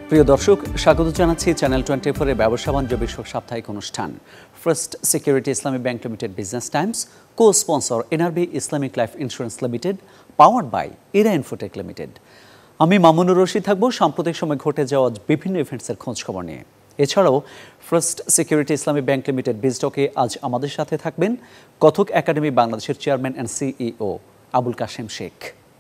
প্রিয় দর্শক, স্বাগত জানাচ্ছি চ্যানেল 24 এর ব্যবসা বাণিজ্য বিষয়ক সাপ্তাহিক অনুষ্ঠান first security Islami bank limited business times, co sponsor NRB Islamic life insurance limited, powered by Era infotech limited. আমি মামুনুর রশিদ থাকবো সাম্প্রতিক সময় ঘটে যাওয়া বিভিন্ন ইভেন্টসের খোঁজখবর নিয়ে। এছাড়াও first security Islami bank limited বিজটকে আজ আমাদের সাথে থাকবেন কথক একাডেমি বাংলাদেশের chairman and CEO Abul Kashem Sheikh.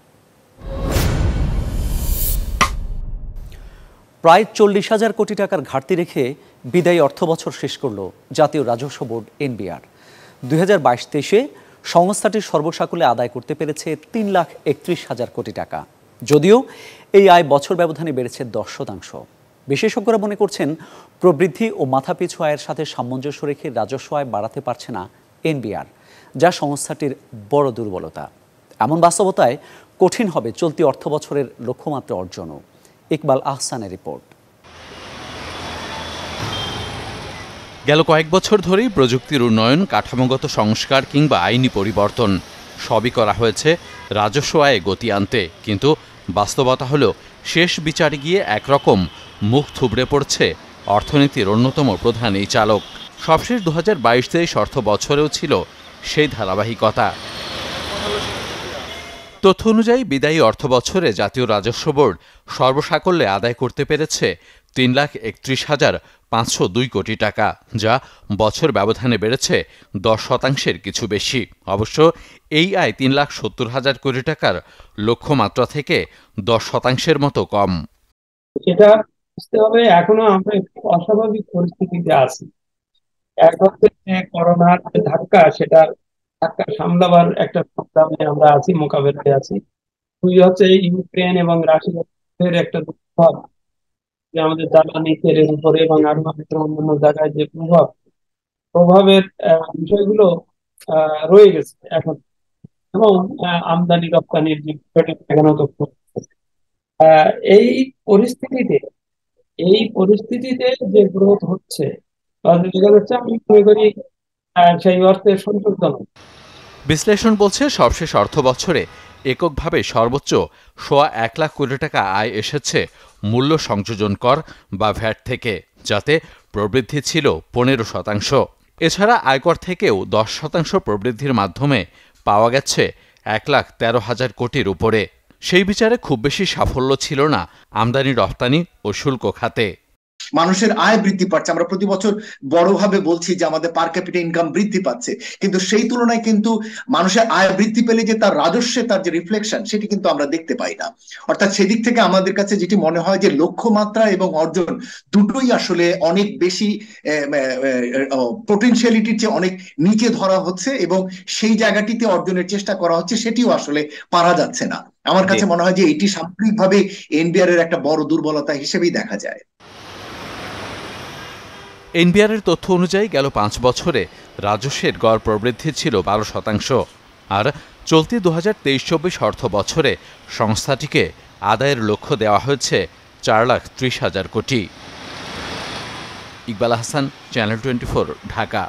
প্রায় 40,000 কোটি টাকার ঘাটতি রেখে বিদায়ী অর্থবছর শেষ করল জাতীয় রাজস্ব বোর্ড এনবিআর। 2022-23-এ সংস্থাটি সর্বসাকুল্যে আদায় করতে পেরেছে 3,31,000 কোটি টাকা। যদিও এই আয় বছর ব্যবধানে বেড়েছে 10%। বিশেষজ্ঞরা মনে করছেন, প্রবৃদ্ধি ও মাথাপিছু আয়ের সাথে সামঞ্জস্য রেখে রাজস্ব আয় বাড়াতে পারছে না এনবিআর, যা সংস্থাটির বড় দুর্বলতা। এমন বাস্তবতায় কঠিন হবে চলতি অর্থবছরের লক্ষ্যমাত্রা অর্জনও। ইকবাল আহসানের রিপোর্ট। গেল কয়েক বছর ধরেই প্রযুক্তির উন্নয়ন, কাঠামোগত সংস্কার কিংবা আইনি পরিবর্তন সবই করা হয়েছে রাজস্ব আয়ে গতি আনতে, কিন্তু বাস্তবতা হলো শেষ বিচারে গিয়ে একরকম মুখ থুবড়ে পড়ছে অর্থনীতির অন্যতম প্রধান এই চালক। সবশেষ 2022-23 অর্থ বছরেও ছিল সেই ধারাবাহিকতা। তথ্য অনুযায়ী বিদায়ী অর্থ বছরে জাতীয় রাজস্ব বোর্ড সর্বসাকল্যে আদায় করতে পেরেছে 3,31,502 কোটি টাকা, যা বছর ব্যবধানে বেড়েছে 10%-এর কিছু বেশি। অবশ্য এই আয় 3,70,000 কোটি টাকার লক্ষ্যমাত্রা থেকে 10%-এর মতো কম। এটা বুঝতে হবে, এখনো আমরা একটু অস্বাভাবিক পরিস্থিতিতে আছি। এক হচ্ছে যে করোনার ধাক্কা, সেটা ধাক্কা সামলাবার একটা সংগ্রামে আমরা আছি, মোকাবেলায় আছি। দুই হচ্ছে ইউক্রেন এবং রাশিয়ার একটা প্রভাব, যে আমাদের জ্বালানি তেলের উপরে এবং আরো অন্যান্য জায়গায় যে প্রভাবের বিষয়গুলো রয়ে গেছে এখন, এবং আমদানি রপ্তানির যে এখনো তো এই পরিস্থিতিতে যে গ্রোথ হচ্ছে, আমি মনে করি সেই অর্থে সন্তোষজনক। বিশ্লেষণ বলছে, সবশেষ অর্থ বছরে এককভাবে সর্বোচ্চ 1,00,000 কোটি টাকা আয় এসেছে মূল্য সংযোজন কর বা ভ্যাট থেকে, যাতে প্রবৃদ্ধি ছিল 15%। এছাড়া আয়কর থেকেও 10% প্রবৃদ্ধির মাধ্যমে পাওয়া গেছে 1,13,000 কোটির উপরে। সেই বিচারে খুব বেশি সাফল্য ছিল না আমদানি রপ্তানি ও শুল্ক খাতে। মানুষের আয় বৃদ্ধি পাচ্ছে, আমরা প্রতি বছর বড়ভাবে বলছি যে আমাদের পার ক্যাপিটা ইনকাম বৃদ্ধি পাচ্ছে, কিন্তু সেই তুলনায় কিন্তু মানুষের আয় বৃদ্ধি পেলে যে তার রাজস্বে তার যে রিফ্লেকশন, সেটি কিন্তু আমরা দেখতে পাই না। অর্থাৎ সেদিক থেকে আমাদের কাছে যেটি মনে হয় যে লক্ষ্যমাত্রা এবং অর্জন দুটোই আসলে অনেক বেশি পোটেনশিয়ালিটির চেয়ে অনেক নিচে ধরা হচ্ছে, এবং সেই জায়গাটিতে অর্জনের চেষ্টা করা হচ্ছে, সেটিও আসলে পারা যাচ্ছে না। আমার কাছে মনে হয় যে এটি সামগ্রিকভাবে এনবিআর এর একটা বড় দুর্বলতা হিসেবেই দেখা যায়। এনবিআরের তথ্য অনুযায়ী গেল 5 বছরে রাজস্বের গড় প্রবৃদ্ধি ছিল 12%, আর চলতি 2023-24 অর্থ বছরে সংস্থাটিকে আদায়ের লক্ষ্য দেওয়া হয়েছে 4,30,000 কোটি। ইকবাল আহসান, চ্যানেল 24, ঢাকা।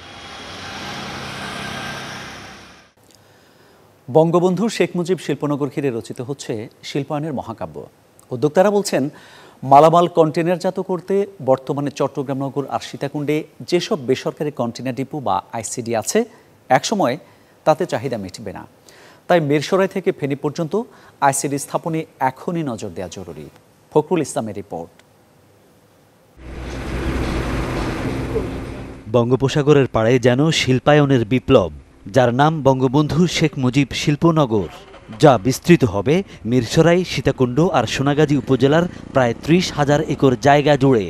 বঙ্গবন্ধু শেখ মুজিব শিল্পনগর ঘিরে রচিত হচ্ছে শিল্পায়নের মহাকাব্য। উদ্যোক্তারা বলছেন, মালামাল কন্টেনারজাত করতে বর্তমানে চট্টগ্রাম নগর আর সীতাকুণ্ডে যেসব বেসরকারি কন্টেনার ডিপো বা আইসিডি আছে, একসময় তাতে চাহিদা মিটবে না। তাই মিরসরাই থেকে ফেনী পর্যন্ত আইসিডি স্থাপনে এখনই নজর দেওয়া জরুরি। ফখরুল ইসলামের রিপোর্ট। বঙ্গোপসাগরের পাড়ে যেন শিল্পায়নের বিপ্লব, যার নাম বঙ্গবন্ধু শেখ মুজিব শিল্পনগর, যা বিস্তৃত হবে মিরসরাই, সীতাকুণ্ড আর সোনাগাজী উপজেলার প্রায় 30,000 একর জায়গা জুড়ে।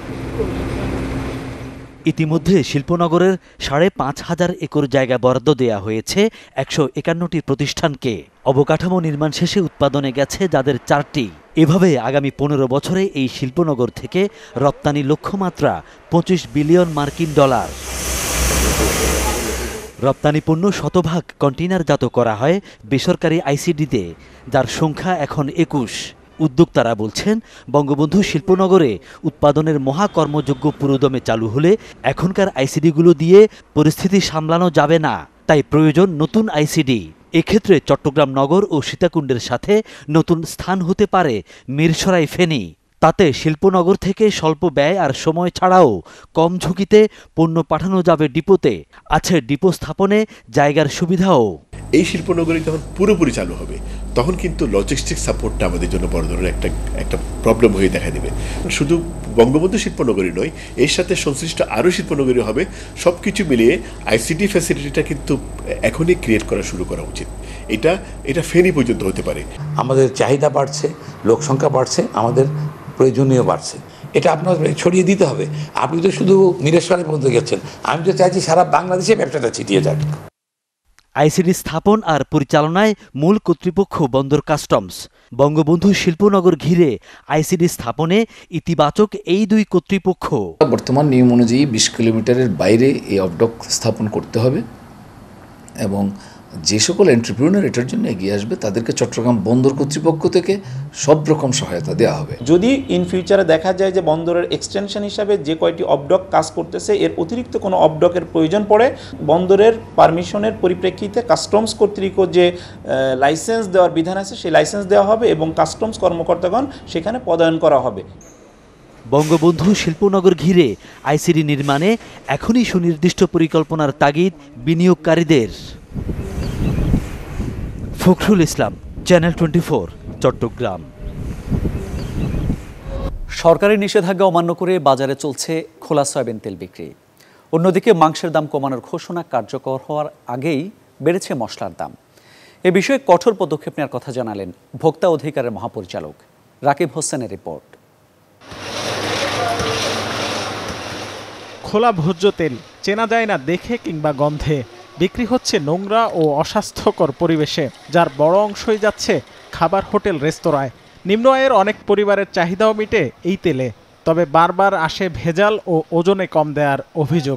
ইতিমধ্যে শিল্পনগরের 5,500 একর জায়গা বরাদ্দ দেয়া হয়েছে 151টি প্রতিষ্ঠানকে। অবকাঠামো নির্মাণ শেষে উৎপাদনে গেছে যাদের 4টি। এভাবে আগামী 15 বছরে এই শিল্পনগর থেকে রপ্তানি লক্ষ্যমাত্রা $25 বিলিয়ন। রপ্তানি পণ্য শতভাগ কন্টেইনারজাত করা হয় বেসরকারি আইসিডিতে, যার সংখ্যা এখন 21। উদ্যোক্তারা বলছেন, বঙ্গবন্ধু শিল্পনগরে উৎপাদনের মহাকর্মযজ্ঞ পুরোদমে চালু হলে এখনকার আইসিডিগুলো দিয়ে পরিস্থিতি সামলানো যাবে না, তাই প্রয়োজন নতুন আইসিডি। এক্ষেত্রে চট্টগ্রাম নগর ও সীতাকুণ্ডের সাথে নতুন স্থান হতে পারে মিরসরাই ফেনী। তাতে শিল্পনগর থেকে স্বল্প ব্যয় আর সময় ছাড়াও কম ঝুঁকিতে পণ্য পাঠানো যাবে ডিপোতে। আছে ডিপো স্থাপনে জায়গার সুবিধাও। এই শিল্পনগরী যখন পুরোপুরি চালু হবে তখন কিন্তু লজিস্টিক সাপোর্টটা আমাদের জন্য বড় ধরনের একটা প্রবলেম হয়ে দেখা দেবে। শুধু বঙ্গবন্ধু শিল্পনগরী নয়, এর সাথে সংশ্লিষ্ট আরও শিল্পনগরী হবে। সবকিছু মিলিয়ে আইসিটি ফ্যাসিলিটিটা কিন্তু এখনই ক্রিয়েট করা শুরু করা উচিত। এটা ফেনী পর্যন্ত হতে পারে। আমাদের চাহিদা বাড়ছে, লোক সংখ্যা বাড়ছে, আমাদের প্রয়োজনীয় বাড়ছে। এটা আপনার ছড়িয়ে দিতে হবে। আপনি তো শুধু মিরেশ্বরের মধ্যে গেছেন, আমি তো চাইছি সারা বাংলাদেশে ব্যবসাটা ছিটিয়ে যাক। আইসিডি স্থাপন আর পরিচালনায় মূল কর্তৃপক্ষ বন্দর কাস্টমস। বঙ্গবন্ধু শিল্পনগর ঘিরে আইসিডি স্থাপনে ইতিবাচক এই দুই কর্তৃপক্ষ। বর্তমান নিয়ম অনুযায়ী 20 কিলোমিটারের বাইরে এই অবডক স্থাপন করতে হবে এবং যে সকল এন্টারপ্রেনিউর এটার জন্য এগিয়ে আসবে তাদেরকে চট্টগ্রাম বন্দর কর্তৃপক্ষ থেকে সব রকম সহায়তা দেওয়া হবে। যদি ইন ফিউচারে দেখা যায় যে বন্দরের এক্সটেনশন হিসাবে যে কয়টি অবডক কাজ করতেছে এর অতিরিক্ত কোনো অবডকের প্রয়োজন পড়ে, বন্দরের পারমিশনের পরিপ্রেক্ষিতে কাস্টমস কর্তৃক যে লাইসেন্স দেওয়ার বিধান আছে সেই লাইসেন্স দেওয়া হবে এবং কাস্টমস কর্মকর্তাগণ সেখানে পদায়ন করা হবে। বঙ্গবন্ধু শিল্পনগর ঘিরে আইসিডি নির্মাণে এখনই সুনির্দিষ্ট পরিকল্পনার তাগিদ বিনিয়োগকারীদের। ফখরুল ইসলাম, চ্যানেল 24, চট্টগ্রাম। সরকারি নিষেধাজ্ঞা অমান্য করে বাজারে চলছে খোলা সয়াবিন তেল বিক্রি। অন্যদিকে মাংসের দাম কমানোর ঘোষণা কার্যকর হওয়ার আগেই বেড়েছে মশলার দাম। এ বিষয়ে কঠোর পদক্ষেপ নেওয়ার কথা জানালেন ভোক্তা অধিকারের মহাপরিচালক রাকিব হোসেনের রিপোর্ট। খোলা ভোজ্য তেল চেনা যায় না দেখে কিংবা গন্ধে, বিক্রি হচ্ছে নোংরা ও অস্বাস্থ্যকর পরিবেশে, যার বড় অংশই যাচ্ছে খাবার হোটেল রেস্তোরাঁয়। নিম্ন আয়ের অনেক পরিবারের চাহিদাও মিটে এই তেলে, তবে বারবার আসে ভেজাল ও ওজনে কম দেওয়ার অভিযোগ।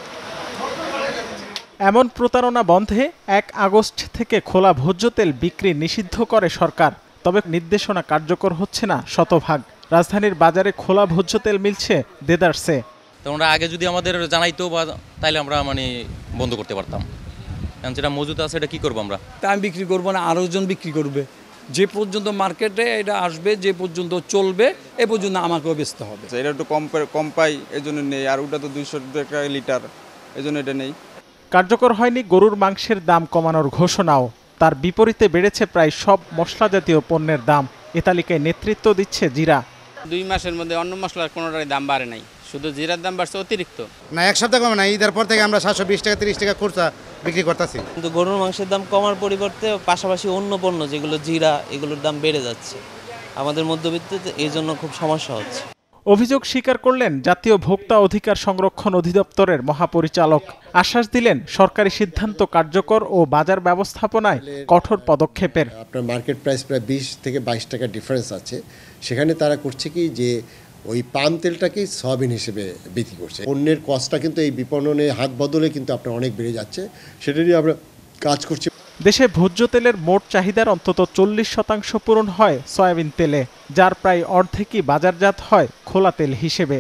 এমন প্রতারণা বন্ধে 1 আগস্ট থেকে খোলা ভোজ্য তেল বিক্রি নিষিদ্ধ করে সরকার, তবে নির্দেশনা কার্যকর হচ্ছে না শতভাগ। রাজধানীর বাজারে খোলা ভোজ্য তেল মিলছে দেদারসে। তোমরা আগে যদি আমাদের জানাইতো বা তাইলে আমরা বন্ধ করতে পারতাম, কারণ যেটা মজুদ আছে এটা কি করবো আমরা। আমি বিক্রি করবো না, আরও জন বিক্রি করবে। যে পর্যন্ত মার্কেটে এটা আসবে, যে পর্যন্ত চলবে এ পর্যন্ত আমাকেও বেচতে হবে। এটা একটু কম পাই এই জন্য নেই, আর ওটা তো 200 টাকা লিটার, এই জন্য এটা নেই। কার্যকর হয়নি গরুর মাংসের দাম কমানোর ঘোষণাও, তার বিপরীতে বেড়েছে প্রায় সব মশলা জাতীয় পণ্যের দাম। এ তালিকায় নেতৃত্ব দিচ্ছে জিরা। 2 মাসের মধ্যে অন্য মশলার কোনোটারই দাম বাড়ে নাই, শুধু জিরার দাম বাড়ছে অতিরিক্ত। না, 1 সপ্তাহ কমে না, ঈদের পর থেকে আমরা 720 টাকা 30 টাকা খরচা বিক্রি করতেছি। কিন্তু গরুর মাংসের দাম কমার পরিবর্তে পাশাপাশি অন্য পণ্য যেগুলো জিরা, এগুলোর দাম বেড়ে যাচ্ছে। আমাদের মধ্যবিত্ততে এই জন্য খুব সমস্যা হচ্ছে। অভিযোগ স্বীকার করলেন জাতীয় ভোক্তা অধিকার সংরক্ষণ অধিদপ্তরের মহাপরিচালক। আশ্বাস দিলেন সরকারি সিদ্ধান্ত কার্যকর ও বাজার ব্যবস্থাপনায় কঠোর পদক্ষেপের। আপনার মার্কেট প্রাইস প্রায় 20 থেকে 22 টাকা ডিফারেন্স আছে। সেখানে তারা করছে কি যে ওই পাম তেলটাকেই সয়াবিন হিসেবে বিক্রি করছে। পণ্যের কস্টটা কিন্তু এই বিপণনে হাত বদলে কিন্তু আপনার অনেক বেড়ে যাচ্ছে, সেটা নিয়ে আমরা কাজ করছি। দেশে ভোজ্য তেলের মোট চাহিদার অন্তত 40% পূরণ হয় সয়াবিন তেলে, যার প্রায় অর্ধেকই বাজারজাত হয় খোলা তেল হিসেবে।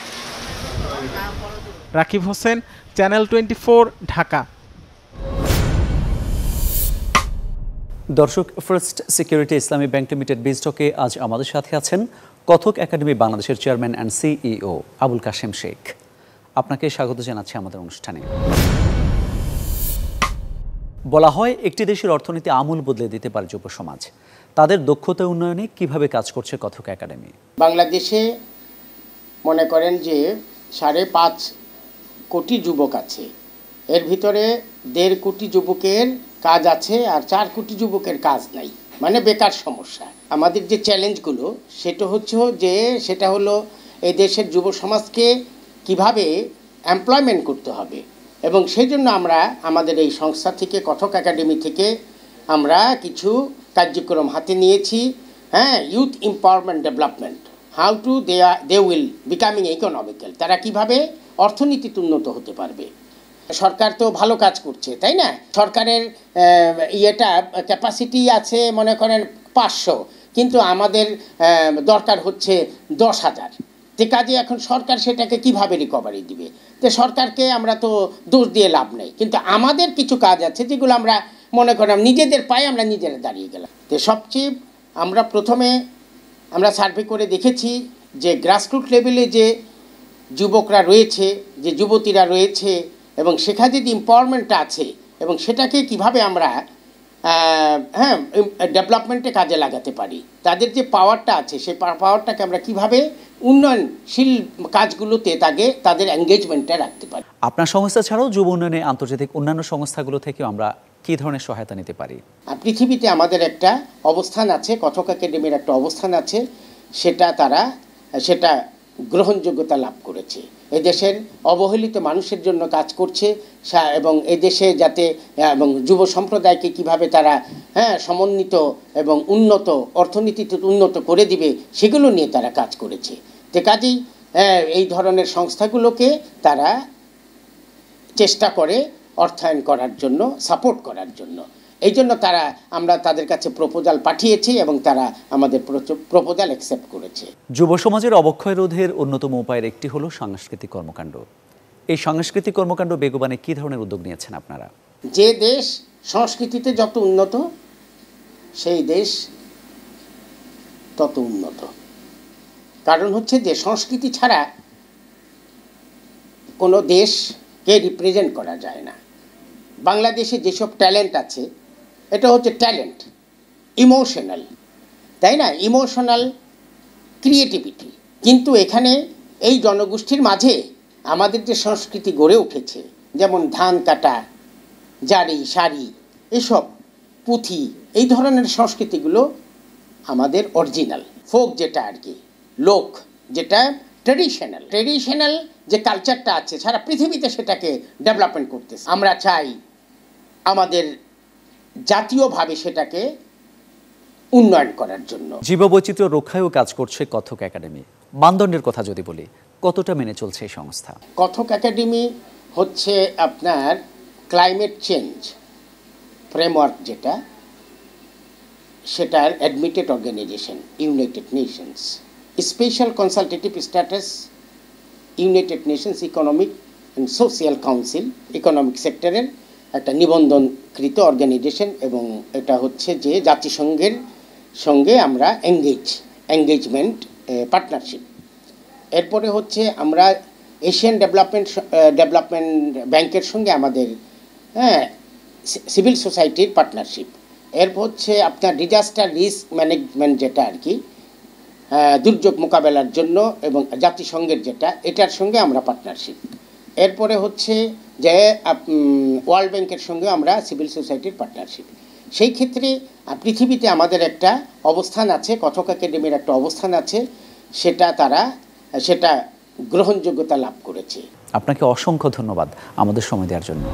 রাকিব হোসেন, চ্যানেল 24, ঢাকা। দর্শক, first security Islami bank limited বিজটকে আজ আমাদের সাথে আছেন কথক একাডেমি বাংলাদেশের chairman and CEO Abul Kashem Sheikh. আপনাকে স্বাগত জানাচ্ছি আমাদের অনুষ্ঠানে। বলা হয় একটি দেশের অর্থনীতি আমূল বদলে দিতে পারে যুব সমাজ। তাদের দক্ষতা উন্নয়নে কিভাবে কাজ করছে কথক একাডেমি? বাংলাদেশে মনে করেন যে 5.5 কোটি যুবক আছে, এর ভিতরে 1.5 কোটি যুবকের কাজ আছে আর 4 কোটি যুবকের কাজ নাই, মানে বেকার সমস্যা। আমাদের যে চ্যালেঞ্জগুলো সেটা হলো এই দেশের যুব সমাজকে কিভাবে এমপ্লয়মেন্ট করতে হবে, এবং সেই জন্য আমরা আমাদের এই সংস্থা থেকে কথক একাডেমি থেকে আমরা কিছু কার্যক্রম হাতে নিয়েছি। Youth empowerment development, how to they will becoming economical, তারা কিভাবে অর্থনীতিতে উন্নত হতে পারবে। সরকার তো ভালো কাজ করছে, তাই না? সরকারের ক্যাপাসিটি আছে মনে করেন 500, কিন্তু আমাদের দরকার হচ্ছে 10,000। যে কাজে এখন সরকার সেটাকে কিভাবে রিকভারি দিবে? তো সরকারকে আমরা তো দোষ দিয়ে লাভ নেই, কিন্তু আমাদের কিছু কাজ আছে যেগুলো আমরা মনে করেন নিজেদের পায়ে আমরা নিজেরা দাঁড়িয়ে গেলাম। তো সবচেয়ে প্রথমে আমরা সার্ভে করে দেখেছি যে গ্রাসরুট লেভেলে যে যুবকরা রয়েছে, যে যুবতীরা রয়েছে, এবং সেখানে যে এম্পাওয়ারমেন্টটা আছে এবং সেটাকে কিভাবে আমরা ডেভেলপমেন্টে কাজে লাগাতে পারি, তাদের যে পাওয়ারটা আছে সেই পাওয়ারটাকে আমরা কিভাবে উন্নয়নশীল কাজগুলোতে তাদের এঙ্গেজমেন্টটা রাখতে পারি। আপনার সংস্থা ছাড়াও যুব উন্নয়নে আন্তর্জাতিক অন্যান্য সংস্থাগুলো থেকেও আমরা কী ধরনের সহায়তা নিতে পারি? পৃথিবীতে আমাদের একটা অবস্থান আছে, কথক একাডেমির একটা অবস্থান আছে, সেটা গ্রহণযোগ্যতা লাভ করেছে। এদেশের অবহেলিত মানুষের জন্য কাজ করছে এবং এদেশে যাতে এবং যুব সম্প্রদায়কে কিভাবে তারা সমন্বিত এবং উন্নত অর্থনীতিতে উন্নত করে দিবে সেগুলো নিয়ে তারা কাজ করেছে। তো কাজেই এই ধরনের সংস্থাগুলোকে তারা চেষ্টা করে অর্থায়ন করার জন্য, সাপোর্ট করার জন্য। এই জন্য আমরা তাদের কাছে প্রপোজাল পাঠিয়েছি এবং তারা আমাদের প্রপোজাল অ্যাকসেপ্ট করেছে। যুব সমাজের অবক্ষয় রোধের অন্যতম উপায়ের একটি হলো সাংস্কৃতিক কর্মকাণ্ড। এই সাংস্কৃতিক কর্মকাণ্ড বেগবানে কী ধরনের উদ্যোগ নিয়েছেন আপনারা? যে দেশ সংস্কৃতিতে যত উন্নত সেই দেশ তত উন্নত। কারণ হচ্ছে যে সংস্কৃতি ছাড়া কোনো দেশকে রিপ্রেজেন্ট করা যায় না। বাংলাদেশে যেসব ট্যালেন্ট আছে এটা হচ্ছে ট্যালেন্ট, ইমোশনাল, তাই না, ইমোশনাল ক্রিয়েটিভিটি। কিন্তু এখানে এই জনগোষ্ঠীর মাঝে আমাদের যে সংস্কৃতি গড়ে উঠেছে, যেমন ধান কাটা, জারি, শাড়ি, এসব পুঁথি, এই ধরনের সংস্কৃতিগুলো আমাদের অরিজিনাল। ফোক যেটা আর কি, লোক যেটা ট্রেডিশনাল যে কালচারটা আছে সারা পৃথিবীতে সেটাকে ডেভেলপমেন্ট করতেছে। আমরা চাই আমাদের জাতীয়ভাবে সেটাকে উন্নয়ন করার জন্য। জীববৈচিত্র্য রক্ষায়ও কাজ করছে কথক একাডেমি। মানদণ্ডের কথা যদি বলি, কতটা মেনে চলছে এই সংস্থা? কথক একাডেমি হচ্ছে আপনার ক্লাইমেট চেঞ্জ ফ্রেমওয়ার্ক যেটা, সেটার admitted organization United Nations, special consultative status United Nations economic and social council, economic সেক্টরের একটা নিবন্ধনকৃত অর্গানাইজেশন, এবং এটা হচ্ছে যে জাতিসংঘের সঙ্গে আমরা এঙ্গেজমেন্ট পার্টনারশিপ। এরপরে হচ্ছে আমরা এশিয়ান ডেভেলপমেন্ট ব্যাংকের সঙ্গে আমাদের সিভিল সোসাইটির পার্টনারশিপ। এরপর হচ্ছে আপনার ডিজাস্টার রিস্ক ম্যানেজমেন্ট যেটা আর কি, দুর্যোগ মোকাবেলার জন্য এবং জাতিসংঘের যেটা, এটার সঙ্গে আমরা পার্টনারশিপ। এরপরে হচ্ছে যে ওয়ার্ল্ড ব্যাংকের সঙ্গে আমরা সিভিল সোসাইটির পার্টনারশিপ। সেই ক্ষেত্রে পৃথিবীতে আমাদের একটা অবস্থান আছে, কথক একাডেমির একটা অবস্থান আছে, সেটা গ্রহণযোগ্যতা লাভ করেছে। আপনাকে অসংখ্য ধন্যবাদ আমাদের সময় দেওয়ার জন্য।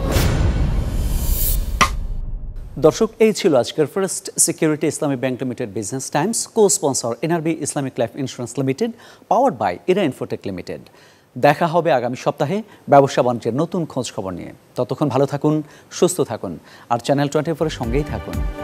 দর্শক, এই ছিল আজকের first security Islami bank limited business times, co sponsor NRB Islamic life insurance limited, powered by Era infotech limited. দেখা হবে আগামী সপ্তাহে ব্যবসা বাণিজ্যের নতুন খোঁজ খবর নিয়ে। ততক্ষণ ভালো থাকুন, সুস্থ থাকুন, আর চ্যানেল 24-এর সঙ্গেই থাকুন।